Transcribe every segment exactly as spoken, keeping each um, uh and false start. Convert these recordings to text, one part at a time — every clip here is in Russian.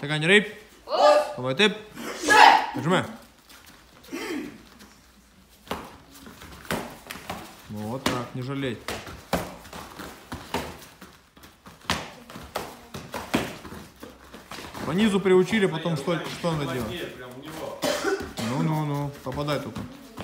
Атакань рейп. Давай ты. Нажимай. Вот так, не жалей. По низу приучили, потом что, что надо делать? Ну-ну-ну, попадай только.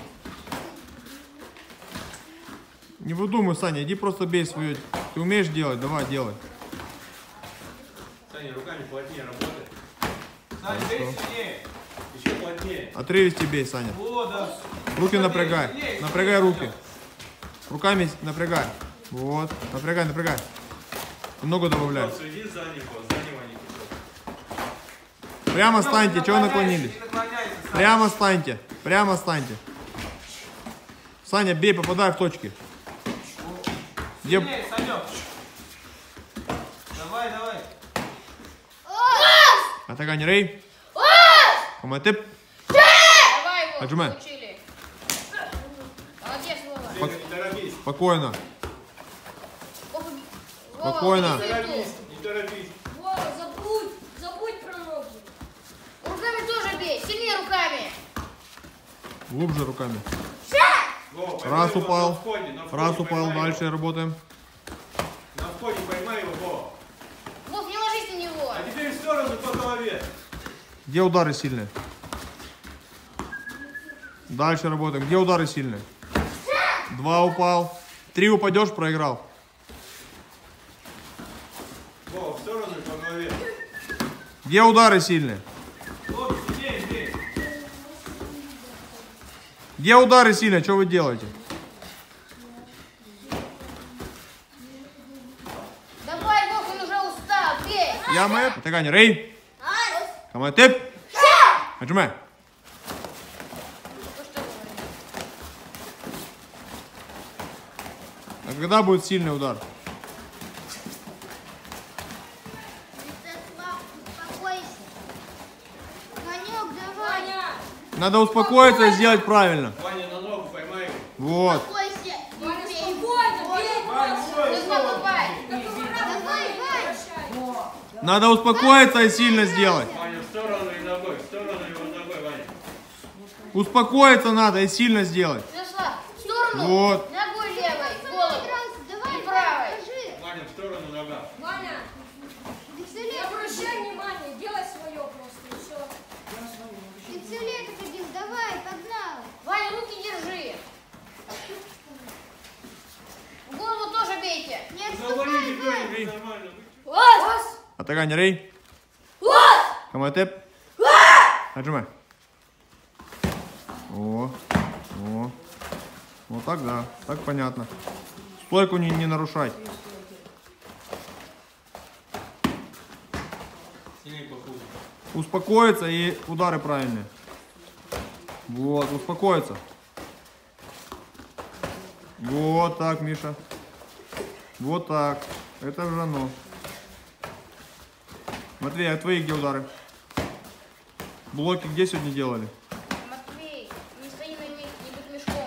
Не выдумай, Саня, иди просто бей свое. Ты умеешь делать? Давай, делай. Саня, руками плотнее работай. Саня, бей сильнее. Еще плотнее. Отрывисти бей, Саня. О, да. Руки напрягай. Напрягай руки. Руками напрягай. Вот. Напрягай, напрягай. Много добавляй. Следи за ним, за ним они. Прямо станьте, чего наклонились? Прямо станьте. Прямо станьте. Саня, бей, попадай в точки. Где... Давай, давай. Атакань рей. Комай тэп. Давай его, Отжимай. получили. Молодец, Вова. Спок... Не торопись. Спокойно. Вова, Спокойно. вот Не это торопись, тут. не торопись. Вова, забудь, забудь про ноги. Руками тоже бей, сильнее руками. Глубже руками. Вова, поймай Раз его упал. на входе, на входе Раз упал. поймай Дальше его. работаем. На входе поймай его, Вова. Вов, не ложись на него. А теперь в сторону по голове. Где удары сильные? Дальше работаем. Где удары сильные? Два упал. Три упадешь, проиграл. Вова, в сторону и по голове. Где удары сильные? Вова, сильнее, бей. Где удары сильные? Что вы делаете? Давай, Вов, он уже устал, бей. Я мэп. Атакань рей. Комай тэп. Отжимай. А когда будет сильный удар? Надо успокоиться и сделать правильно. Ваня, на ногу поймай его. Вот. Надо успокоиться и сильно сделать. Ваня, в сторону и ногой, в сторону его ногой, Ваня. Успокоиться надо и сильно сделать. Зашла. В сторону. Вот. Ногой левой, в голову. И правой. Ваня, в сторону нога. Ваня, не обращай внимания, делай свое просто, и все. Ты все лето ходил, давай, погнал. Ваня, руки держи. В голову тоже бейте. Не Говорите, отступай, говорите, нормально. Вот. Атакань рей. Комай тэп. Отжимай. О, о. Вот так, да. Так понятно. Стойку не, не нарушай. Сильнее похуже. Успокоиться и удары правильные. Вот, успокоиться. Вот так, Миша. Вот так. Это же оно. Матвей, а твои где удары? Блоки где сегодня делали? Матвей, не стои на месте, не будь мешком.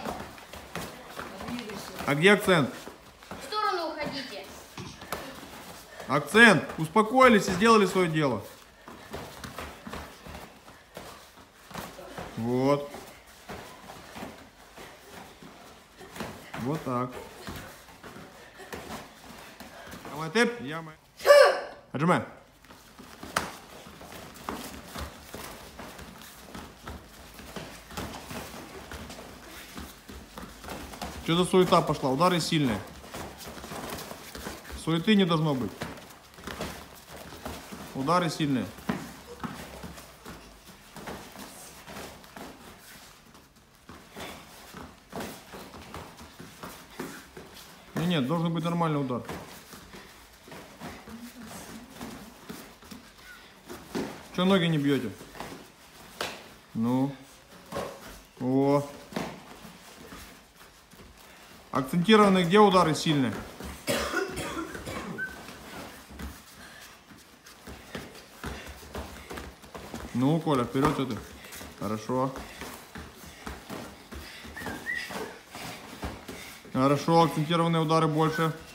А где акцент? В сторону уходите. Акцент. Успокоились и сделали свое дело. Вот. Вот так. Комай тэп. Я мы. Отжимай. Что за суета пошла? Удары сильные. Суеты не должно быть. Удары сильные. Нет, нет, должен быть нормальный удар. Че ноги не бьете? Ну. О. Акцентированные где удары сильные? Ну, Коля, вперед это. Хорошо. Хорошо, акцентированные удары больше.